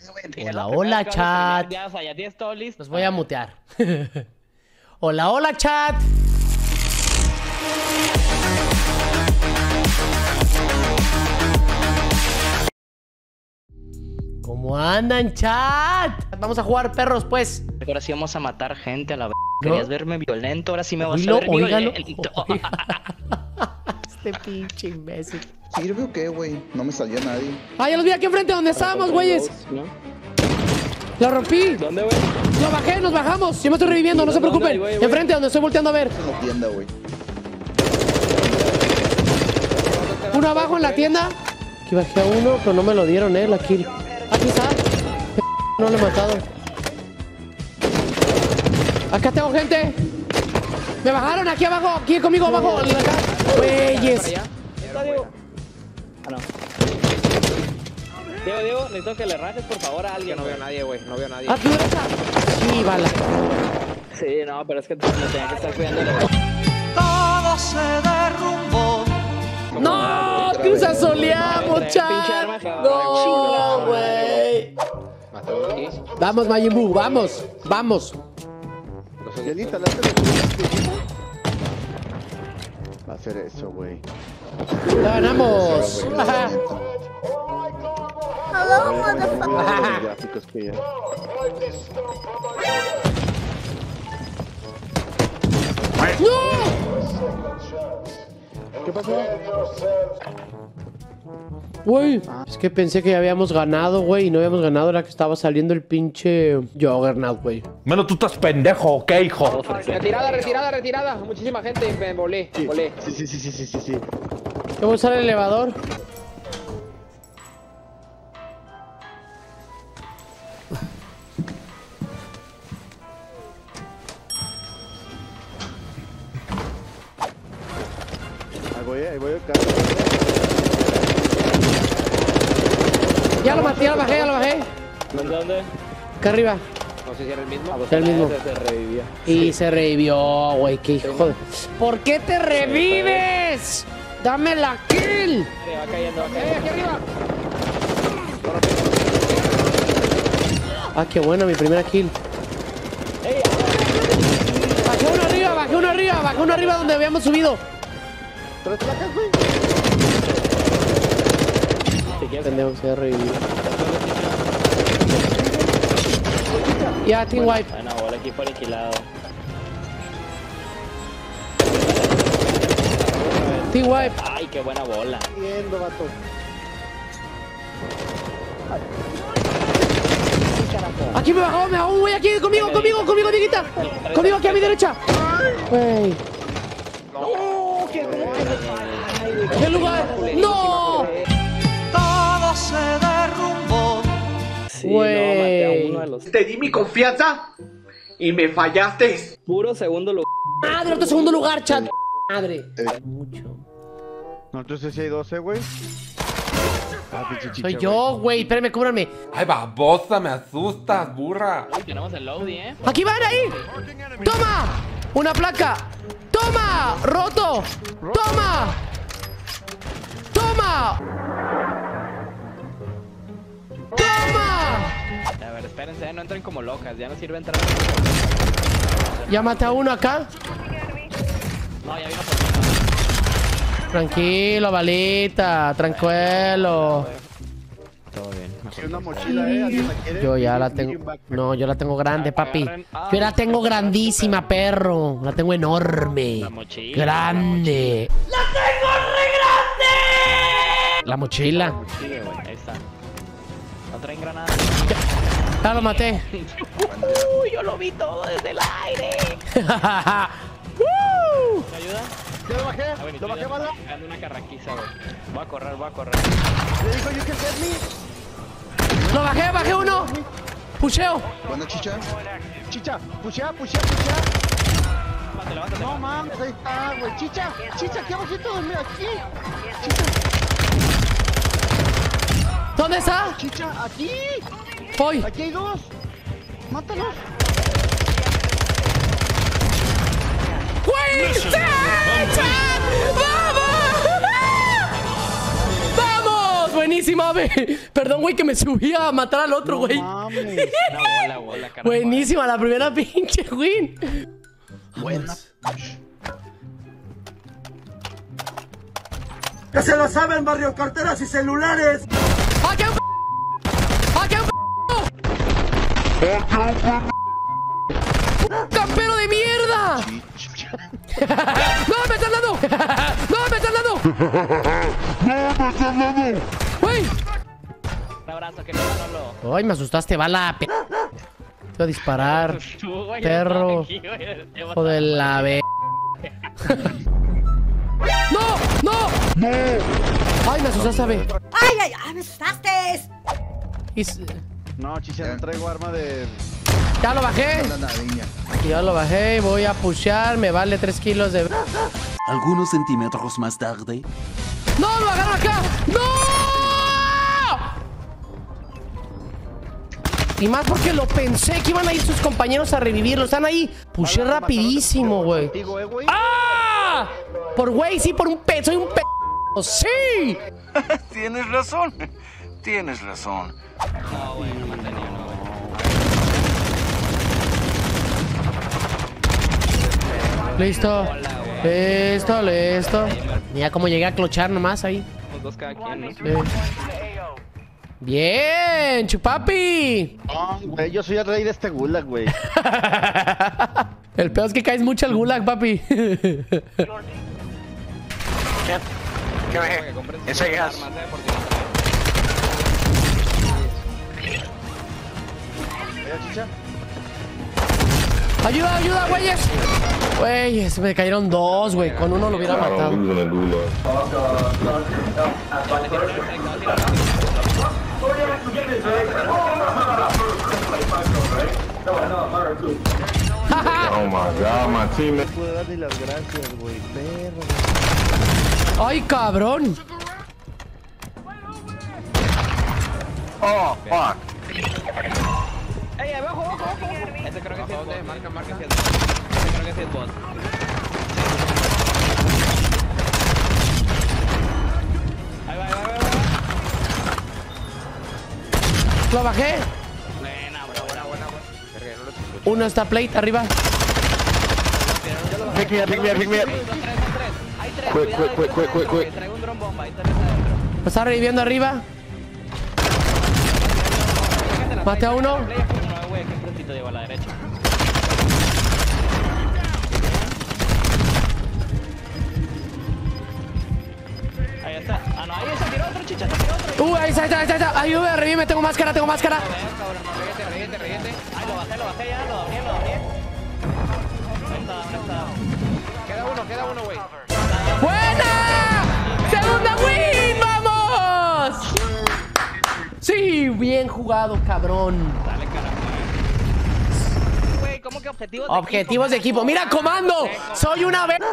Hola, hola, chat. Ya, o sea, ya tienes todo listo. Los voy a mutear. Hola, hola, chat. ¿Cómo andan, chat? Vamos a jugar perros, pues. Ahora sí vamos a matar gente a la v. ¿No? ¿Querías verme violento? Ahora sí me vas Oílo, a ver óigalo. violento. Este pinche imbécil. ¿Sirve o qué, güey? No me salió nadie. Ah, ya los vi aquí enfrente donde estábamos, güeyes. ¿No? Lo rompí. ¿Dónde, güey? Lo bajé, nos bajamos. Yo me estoy reviviendo, no se ¿Dónde, preocupen. güey? Enfrente donde estoy volteando a ver. En la tienda, güey. Uno abajo en la tienda. Aquí bajé a uno, pero no me lo dieron, la kill. Aquí está. No lo he matado. Acá tengo gente. Me bajaron aquí abajo, aquí conmigo abajo. Güeyes. ¿Está Diego? Ah, no. Diego, necesito que le rajes por favor a alguien. No veo a nadie, güey. No veo a nadie. A tu derecha. Sí, bala. Sí, no, pero es que me tenía que estar cuidando. Todo se derrumbó. ¡No! ¡Cruz asoleamos, chat! ¡No, güey! Mató aquí. Vamos, Majin Buu, vamos. Vamos. Yanita, va a hacer eso, güey. ¡Ganamos! Ajá. Los gráficos que ya. ¿Qué pasó? Güey, es que pensé que ya habíamos ganado, güey, y no habíamos ganado, era que estaba saliendo el pinche Juggernaut, güey. Menos tú estás pendejo, ¿ok, hijo? Retirada. Muchísima gente. Me volé. Volé. Sí. ¿Cómo sale el elevador? Ahí voy acá. Ya lo maté, ya lo bajé. ¿Dónde? Acá arriba. No sé si era el mismo. Es el mismo. Se revivió. Y se revivió, güey, qué hijo de... ¿Por qué te revives? ¡Dame la kill! Va cayendo, Aquí arriba. Ah, qué bueno, mi primera kill. Bajé uno arriba donde habíamos subido. ¿Tres placas, güey? Pendejo, se ha revivido. Ya, team wipe. Bueno, bola aquí por alquilado. Team wipe. Ay, qué buena bola. Viendo, vato. Aquí me bajó un güey aquí, conmigo, Dieguita. Conmigo aquí a mi derecha. Güey. ¿Qué lugar? ¡No! Todo se derrumbó. Sí, Güey. no, maté a uno de los Te di mi confianza y me fallaste. puros segundo lugar. Madre, otro segundo lugar, chat. Madre. Mucho. No, entonces si hay 12, güey. Ah, pinche chicha, Soy yo, güey. Espérame, cúbrame. Ay, babosa, me asustas, burra. Uy, tenemos el loading, ¡Aquí van, ahí! ¡Toma! ¡Una placa! ¡Toma! ¡Roto! ¡Toma! ¡Toma! ¡Toma! A ver, espérense, no entren como locas. Ya no sirve entrar. Ya maté a uno acá. No, ya vino por mí. Tranquilo, balita. Tranquilo. Todo bien. Quiero una mochila, ¿alguien la quiere? Yo ya la tengo. No, yo la tengo grande, papi. Yo la tengo grandísima, perro. La tengo enorme. La mochila. Grande. ¡La tengo re grande! La mochila. Sí, güey, ahí está. No traen granadas. Ya lo maté. Uy, yo lo vi todo desde el aire. ¿Me ayuda? Ya lo bajé, Ah, bueno, lo bajé, bala. dando una carraquiza, güey. Voy a correr. Le digo, you can get me. Lo bajé uno. Pusheo. Buena chicha. Chicha, pushea. Levántate. No mames, ahí está, güey. Chicha, aquí abajito, mira, aquí. Chicha, ¿Dónde está? aquí. Voy. Aquí hay dos. Mátalos. ¡Güey! ¡Chat! ¡Vamos! ¡Vamos! Buenísima, ave. Perdón, güey, que me subí a matar al otro, güey. Mames. Una bola, caramba. Buenísima, la primera pinche win. Buena. ¡Que se lo saben, barrio, carteras y celulares! ¡Aquí hay un ¡aquí hay un campero de mierda! ¡No, me están dando! ¡No, me están dando! ¡Güey! Un abrazo, que no, Manolo. Ay, me asustaste, bala. Te voy a disparar. Tú, güey, Perro. aquí, güey, Hijo de la ve. ¡No! ¡No! ¡No! ¡Ay, me asustaste, ave! ¡Ay, ay, ay! ¡Me asustaste! No, chicha, no traigo arma de... Ya lo bajé. Ya lo bajé. Voy a pushear. Me vale 3 kilos de... Algunos centímetros más tarde. ¡No! ¡Lo agarran acá! ¡No! Y más porque lo pensé que iban a ir sus compañeros a revivirlo. Están ahí. Pushe rapidísimo, güey. Güey. ¡Ah! Por güey, sí, por un pedo. Soy un pedo. ¡Sí! Tienes razón. Tienes razón. No, güey, no me han tenido, no, güey. Listo. Listo, listo. Mira cómo llegué a clochar nomás ahí. Los dos cada quien, ¿no? Bien, chupapi. No, güey, yo soy el rey de este gulag, güey. El peor es que caes mucho al gulag, papi. ¿Qué ve? Ese gas. Mira, chicha. Ayuda, ayuda, güeyes. Güeyes, me cayeron 2, güey. Con uno lo hubiera matado. Oh my god, my teammate. No puedo dar ni las gracias, güey. Perro. Ay, cabrón. Oh, fuck. ¡Ey, abajo, abajo, abajo! Este creo que sí es bot. Marca, sí es bot. Este creo que sí es bot. Ahí va, ahí va, ahí va. Lo bajé. Buena, buena, buena. Uno está plate arriba. Pick me up, pick me up, pick me up. Son tres. Hay tres. Quick, Cuidado, quick, quick, quick, quick. Traigo un dron bomba. Hay tres adentro. Lo está reviviendo arriba. Maté a uno. No, güey, que prontito lleva a la derecha. Ahí está. Ah, no, ahí se tiró otro, chicha, se tiró otro. Ahí está, ahí está, ahí está. Ayúdame, revíveme, tengo máscara, tengo máscara. Cabrón, reviente. Ay, lo bajé ya, lo abrí. Ahí está. Queda uno, güey. ¡Buena! ¡Segunda win! ¡Vamos! Sí, bien jugado, cabrón. Dale, caramba. Güey, ¿cómo que objetivos de Objetivos de equipo. ¡Mira, comando! ¡Soy una vez!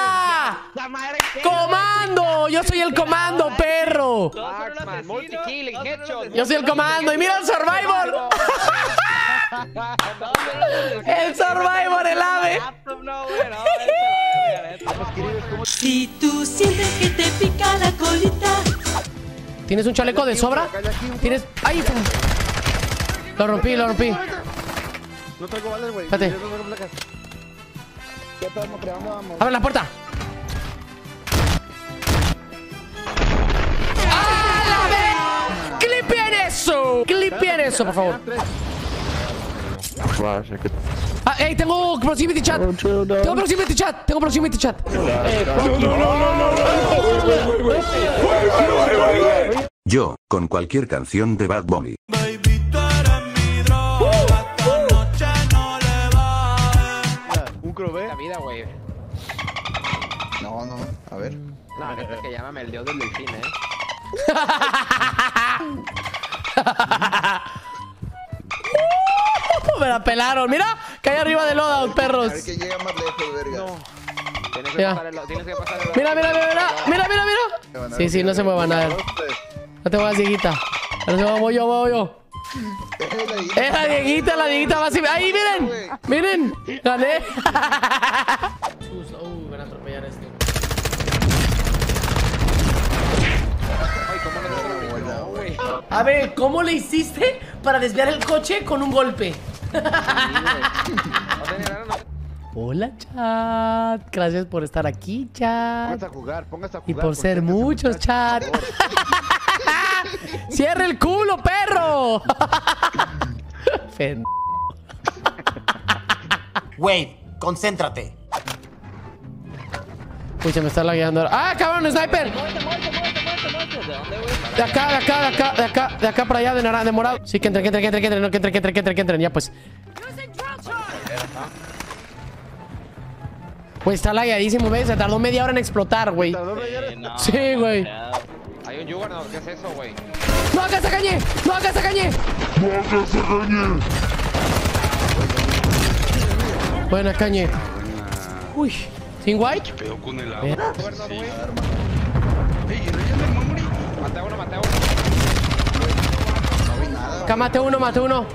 ¡Comando! Yo soy el comando, perro. Marksman, multi-kill, headshot. Yo soy el comando. ¡Y mira el Survivor! ¡El Survivor, el ave! No, güey, no, Si tú sientes que te pica la colita. ¿Tienes un chaleco de sobra? ¿Tienes...? ¡Ahí! Lo rompí. No traigo balas, güey. Espérate. Yo no traigo placas. Ya estamos creando, vamos. ¡Abre la puerta! ¡Ah, la vez! ¡Clipien eso! ¡Clipien eso, por favor! Ah, ¡ey! Tengo proximity chat. Tengo proximity chat. Yo, con cualquier canción de Bad Bunny. Un crové. La vida, güey. No, a ver. No, neta es que llámame el dios del delfín, Me la pelaron. Mira, cae arriba de loadout, perros. que llega más lejos, verga. Tienes que Mira. pasar tienes que pasar el... Mira. Sí, no se muevan a ver. No te muevas, Dieguita. No se mueva, voy yo. Es la Dieguita va así. ¡Ahí, miren! ¡Gané! Van a atropellar a este. Ay, ¿cómo no te atropelló? A ver, ¿cómo le hiciste para desviar el coche con un golpe? Hola, chat. Gracias por estar aquí, chat. Póngase a jugar, póngase a jugar. Y por ser muchos, chat. ¡Cierra el culo, perro! Wade, concéntrate. Uy, se me está lagueando. ¡Ah, cabrón, sniper! De acá para allá, de morado. Sí, que entren, ya pues. Güey, está lagueadísimo, ¿ves? Se tardó media hora en explotar, güey. Sí, güey. Hay un Juggernaut, ¿qué es eso, güey? ¡No hagas esa cañe! ¡No hagas esa cañe! Buena cañe. Uy, ¿sin white? ¿Qué pedo con el agua? Juggernaut, güey. Maté a uno. Acá maté uno.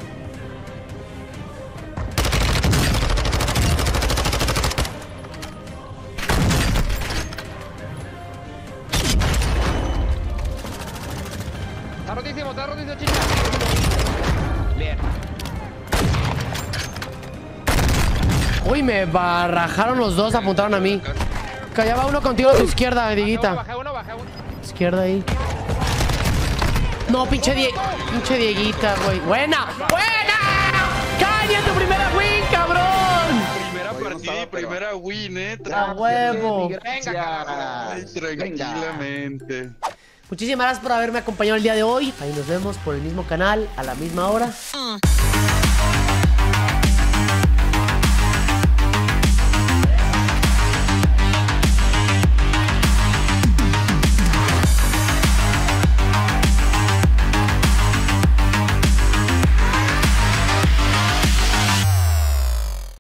Está rotísimo, chicha. Bien. Uy, me barrajaron los dos, apuntaron a mí. Callaba uno contigo a tu izquierda, Dieguita. Bajé uno. Izquierda ahí. No, pinche Dieguita, güey. ¡Buena! ¡Caña tu primera win, cabrón! Primera partida y primera win, ¡A huevo! Tranquilamente. Muchísimas gracias por haberme acompañado el día de hoy. Ahí nos vemos por el mismo canal, a la misma hora.